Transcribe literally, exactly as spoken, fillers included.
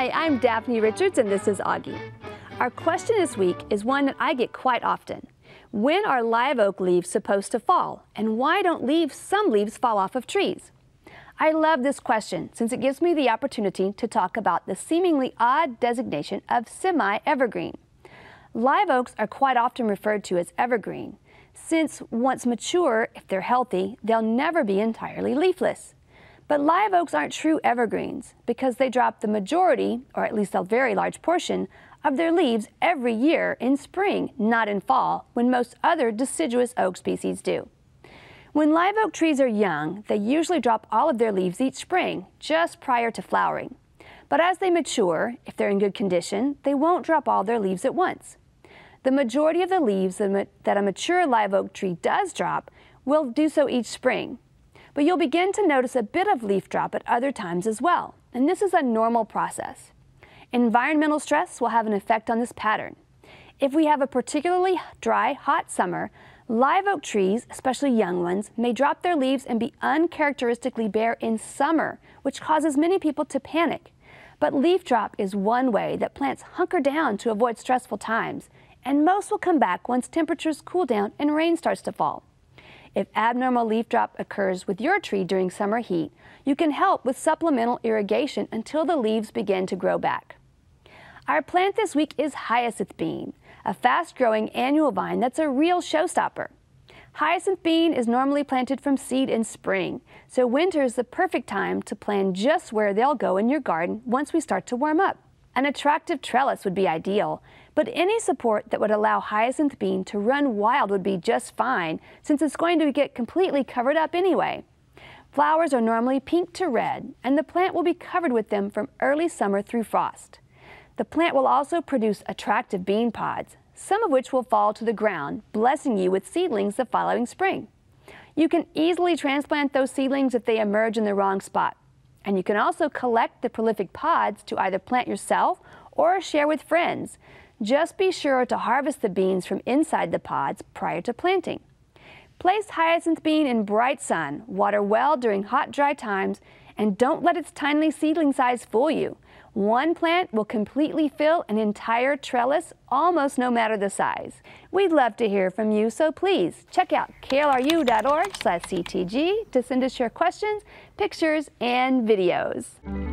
Hi, I'm Daphne Richards and this is Augie. Our question this week is one that I get quite often. When are live oak leaves supposed to fall? And why don't leaves, some leaves fall off of trees? I love this question since it gives me the opportunity to talk about the seemingly odd designation of semi-evergreen. Live oaks are quite often referred to as evergreen, since once mature, if they're healthy, they'll never be entirely leafless. But live oaks aren't true evergreens because they drop the majority, or at least a very large portion, of their leaves every year in spring, not in fall, when most other deciduous oak species do. When live oak trees are young, they usually drop all of their leaves each spring, just prior to flowering. But as they mature, if they're in good condition, they won't drop all their leaves at once. The majority of the leaves that a mature live oak tree does drop will do so each spring. But you'll begin to notice a bit of leaf drop at other times as well, and this is a normal process. Environmental stress will have an effect on this pattern. If we have a particularly dry, hot summer, live oak trees, especially young ones, may drop their leaves and be uncharacteristically bare in summer, which causes many people to panic. But leaf drop is one way that plants hunker down to avoid stressful times, and most will come back once temperatures cool down and rain starts to fall. If abnormal leaf drop occurs with your tree during summer heat, you can help with supplemental irrigation until the leaves begin to grow back. Our plant this week is hyacinth bean, a fast-growing annual vine that's a real showstopper. Hyacinth bean is normally planted from seed in spring, so winter is the perfect time to plan just where they'll go in your garden once we start to warm up. An attractive trellis would be ideal, but any support that would allow hyacinth bean to run wild would be just fine, since it's going to get completely covered up anyway. Flowers are normally pink to red, and the plant will be covered with them from early summer through frost. The plant will also produce attractive bean pods, some of which will fall to the ground, blessing you with seedlings the following spring. You can easily transplant those seedlings if they emerge in the wrong spot. And you can also collect the prolific pods to either plant yourself or share with friends. Just be sure to harvest the beans from inside the pods prior to planting. Place hyacinth bean in bright sun, water well during hot, dry times, and don't let its tiny seedling size fool you. One plant will completely fill an entire trellis, almost no matter the size. We'd love to hear from you, so please check out K L R U dot org slash C T G to send us your questions, pictures, and videos.